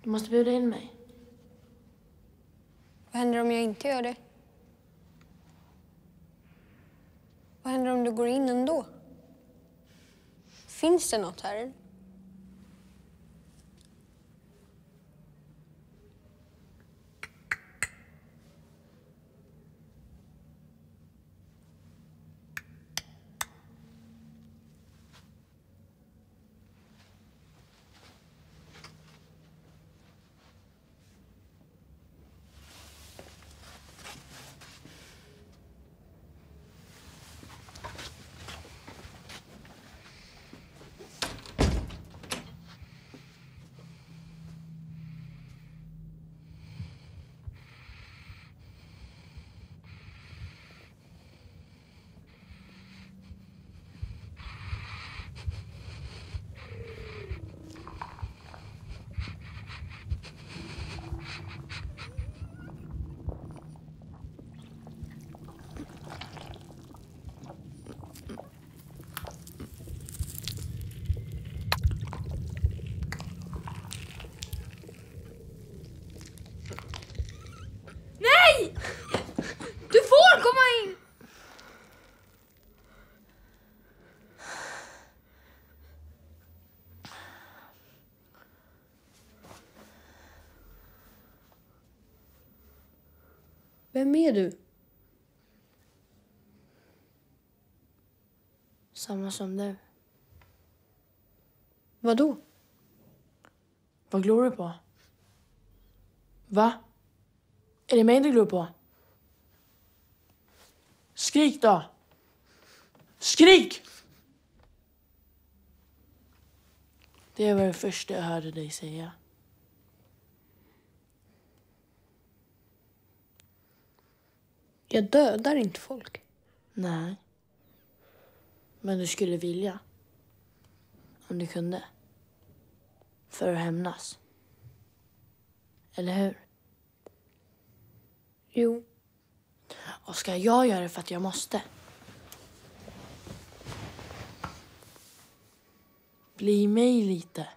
Du måste bjuda in mig. Vad händer om jag inte gör det? Vad händer om du går in ändå? Finns det något här? Du får komma in! Vem är du? Samma som du. Vadå? Vad glor du på? Va? Är det mig du glor på? Skrik då! Skrik! Det var det första jag hörde dig säga. Jag dödar inte folk. Nej. Men du skulle vilja. Om du kunde. För att hämnas. Eller hur? Jo. Och ska jag göra det för att jag måste? Bli mig lite.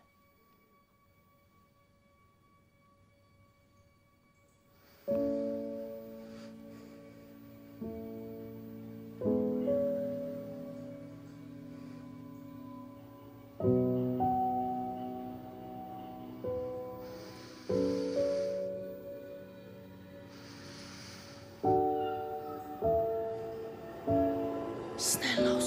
Snälla